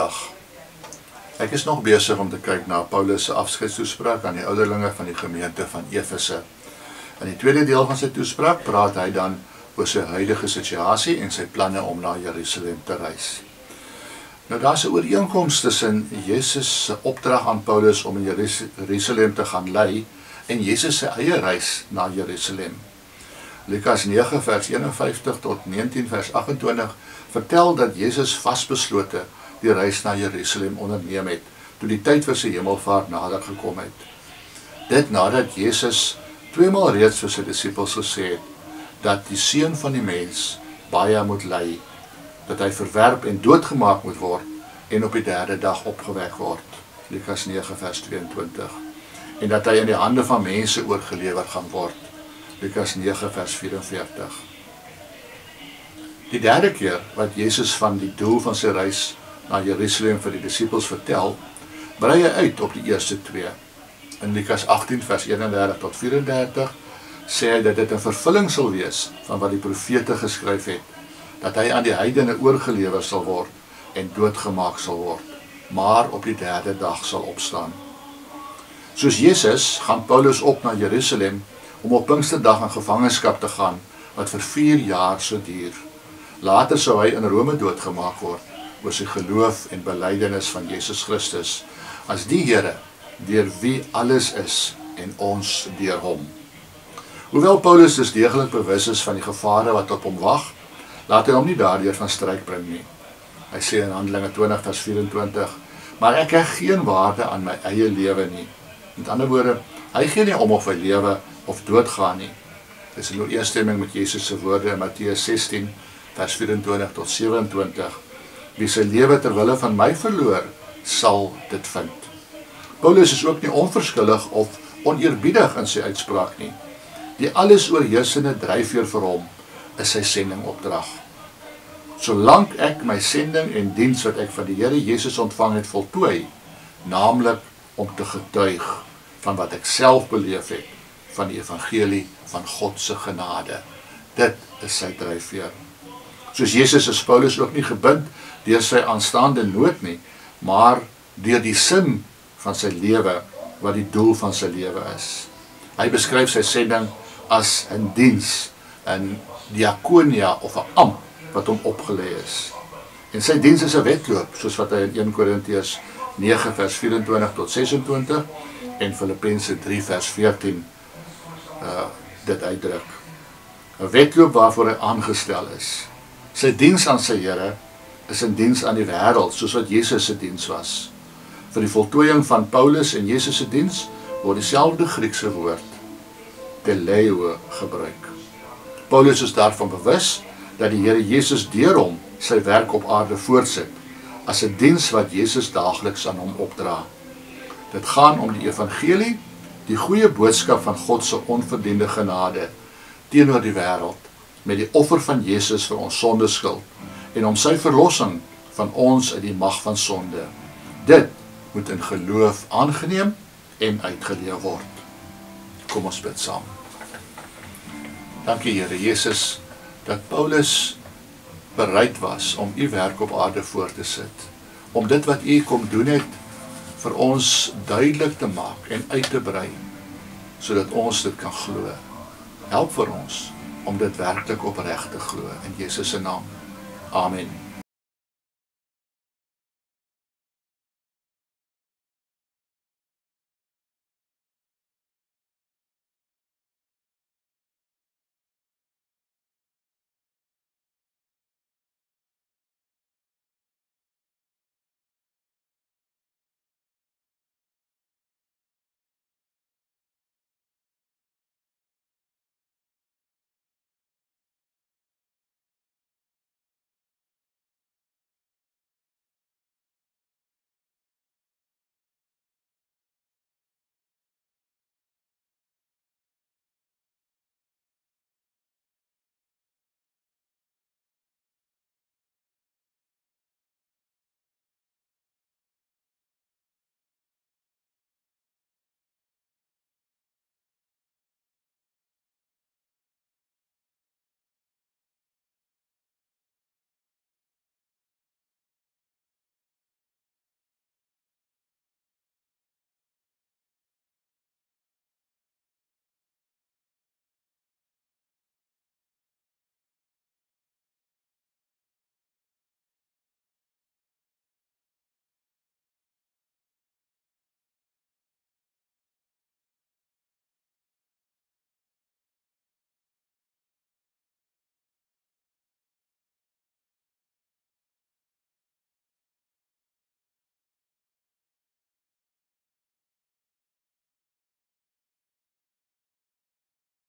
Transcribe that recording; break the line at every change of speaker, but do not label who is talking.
Goeiedag. Ek is nog besig om te kyk na Paulus se afskeidstoespraak aan die ouderlinge van die gemeente van Efese. In die tweede deel van sy toespraak praat hy dan oor sy huidige situasie en sy planne om na Jerusalem te reis. Nou daar's 'n ooreenkoms tussen Jesus se opdrag aan Paulus om in Jerusalem te gaan lei en Jesus se eie reis na Jerusalem. Lukas 9 vers 51 tot 19 vers 28 vertel dat Jesus vasbeslote die reis na Jerusalem onderneem het, toe die tyd vir sy hemelvaart nader gekom het. Dit nadat Jesus tweemaal reeds vir sy disippels gesê het, dat die Seun van die mens baie moet ly, dat hy verwerp en doodgemaak moet word, en op die derde dag opgewek word, Lukas 9 vers 22, en dat hy in die hande van mense oorgelewer gaan word, Lukas 9 vers 44. Die derde keer wat Jesus van die doel van sy reis na Jerusalem vir die disippels vertel, brei hy uit op die eerste twee. In Lukas 18 vers 31 tot 34 sê hy dat dit 'n vervulling sal wees van wat die profete geskryf het, dat hy aan die heidene oorgelewer sal word en doodgemaak sal word, maar op die derde dag sal opstaan. Soos Jesus gaan Paulus op na Jerusalem om op Pinksterdag in gevangenskap te gaan, wat vir 4 jaar sou duur. Later sou hy in Rome doodgemaak word, oor sy geloof en belydenis van Jesus Christus, as die Here, deur wie alles is, en ons deur hom. Hoewel Paulus dus deeglik bewus is van die gevare wat op hom wag, laat hy hom nie daardeur van stryd bring nie. Hy sê in Handelinge 20 vers 24, maar ek heg geen waarde aan my eie lewe nie. Met ander woorde, hy gee nie om of hy lewe of doodgaan nie. Dit is in ooreenstemming met Jesus se woorde in Matteus 16 vers 24 tot 27. Wie sy lewe ter wille van my verloor, sal dit vind. Paulus is ook nie onverskillig of oneerbiedig in sy uitspraak nie. Die alles oorheersende dryfveer vir hom is sy sendingopdrag. Solank ek my sending en diens wat ek van die Here Jesus ontvang het voltooi, naamlik om te getuig van wat ek self beleef het, van die evangelie van God se genade. Dit is sy dryfveer. Soos Jesus is Paulus ook nie gebind deur sy aanstaande nood nie, maar deur die sin van sy lewe, wat die doel van sy lewe is. Hy beskryf sy sending as 'n diens, 'n diakonia of 'n ampt wat hom opgelê is. En sy diens is 'n wedloop, soos wat hy in 1 Korintiërs 9 vers 24 tot 26 en Filippense 3 vers 14 dit uitdruk. 'n Wedloop waarvoor hy aangestel is. Sy diens aan sy Here is 'n diens aan die wêreld, soos wat Jesus se diens was. Vir die voltooiing van Paulus en Jesus se diens word dieselfde Griekse woord, teleo, gebruik. Paulus is daarvan bewus dat die Here Jesus deur hom sy werk op aarde voortsit, as 'n diens wat Jesus daagliks aan hom opdra. Dit gaan om die evangelie, die goeie boodskap van God se onverdiende genade teenoor die wêreld, met die offer van Jesus vir ons sondeskuld en om sy verlossing van ons uit die mag van sonde. Dit moet in geloof aangeneem en uitgeleef word. Kom ons bid saam. Dankie Here Jesus, dat Paulus bereid was om u werk op aarde voort te sit, om dit wat u kom doen het, vir ons duidelik te maak en uit te brei, sodat ons dit kan glo. Help vir ons om dit werklik opreg te glo, in Jesus se naam. Amen.